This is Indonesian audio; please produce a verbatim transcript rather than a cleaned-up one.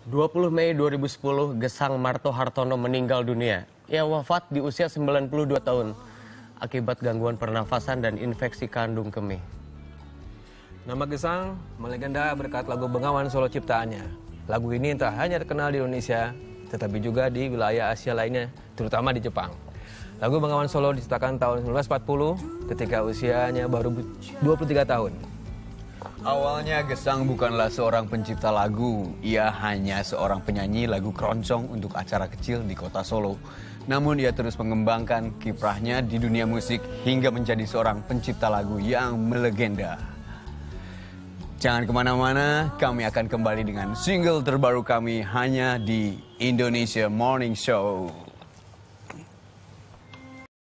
dua puluh Mei dua ribu sepuluh, Gesang Marto Hartono meninggal dunia. Ia wafat di usia sembilan puluh dua tahun akibat gangguan pernafasan dan infeksi kandung kemih. Nama Gesang melegenda berkat lagu Bengawan Solo ciptaannya. Lagu ini tak hanya terkenal di Indonesia, tetapi juga di wilayah Asia lainnya, terutama di Jepang. Lagu Bengawan Solo diciptakan tahun seribu sembilan ratus empat puluh ketika usianya baru dua puluh tiga tahun. Awalnya Gesang bukanlah seorang pencipta lagu, ia hanya seorang penyanyi lagu keroncong untuk acara kecil di kota Solo. Namun ia terus mengembangkan kiprahnya di dunia musik hingga menjadi seorang pencipta lagu yang melegenda. Jangan kemana-mana, kami akan kembali dengan single terbaru kami hanya di Indonesia Morning Show.